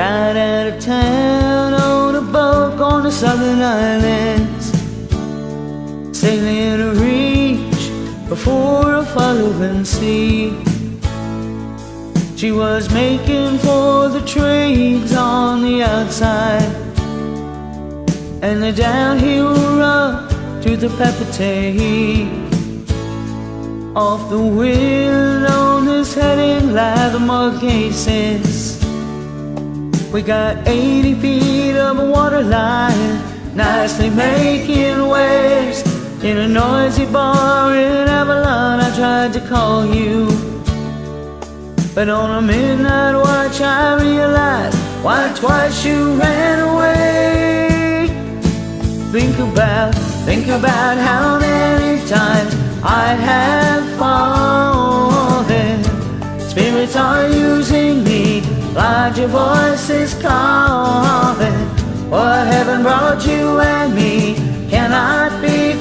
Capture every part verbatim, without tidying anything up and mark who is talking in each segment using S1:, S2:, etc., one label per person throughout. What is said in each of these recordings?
S1: got out of town on a boat on the southern islands, sailing to reach before a following sea. She was making for the trades on the outside, and the downhill run to the Papeete. Off the wind on this heading lie the Marquesas. We got eighty feet of a water line, nicely making waves. In a noisy bar in Avalon I tried to call you, but on a midnight watch I realized why twice you ran away. Think about, think about how many times I have fallen. Spirits are using me, larger voices calling. What heaven brought you and me cannot be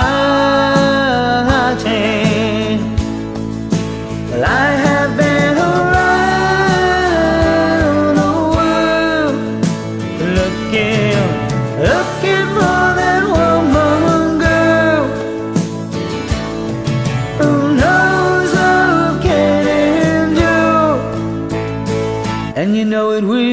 S1: forgotten. Well, I have been around the world, looking, looking for that woman, girl, who knows love can endure, and you know it will.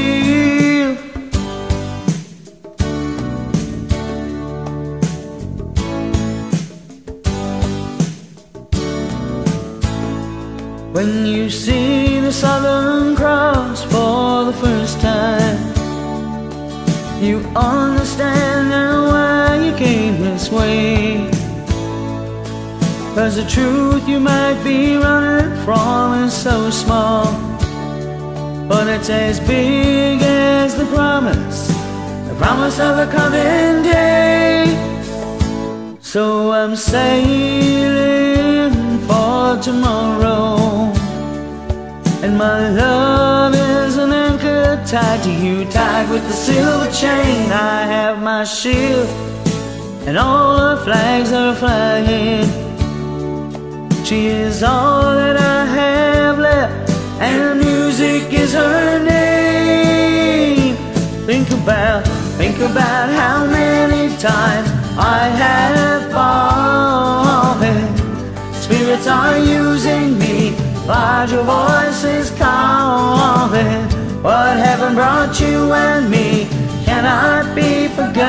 S1: When you see the Southern Cross for the first time, you understand now why you came this way. 'Cause the truth you might be running from is so small, but it's as big as the promise, the promise of a coming day. So I'm sailing for tomorrow, and my love is an anchor tied to you, tied with the silver chain. I have my shield, and all the flags are flying. She is all that I have left, and music is her name. Think about, think about how many times I have fallen. Spirits are using me, larger voices calling. What heaven brought you and me cannot be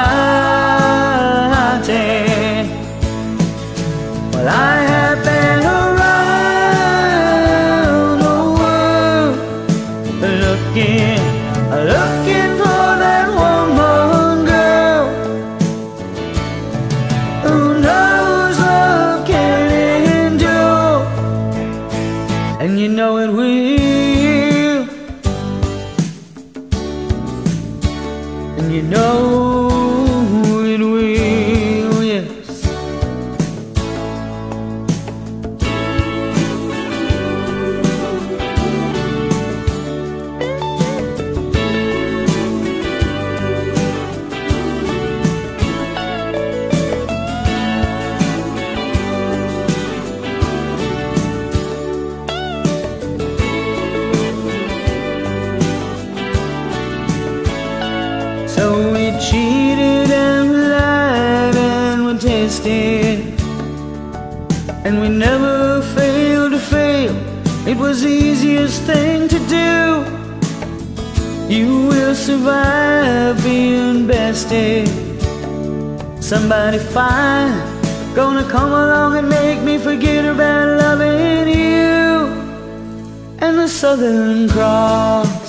S1: forgotten. Well, I have been around the world, looking, looking for that woman, girl, who knows love can endure, and you know it will, and you know it will, yes. So we cheated and we lied and we tested, and we never failed to fail. It was the easiest thing to do. You will survive being bested. Somebody fine gonna come along and make me forget about loving you and the Southern Cross.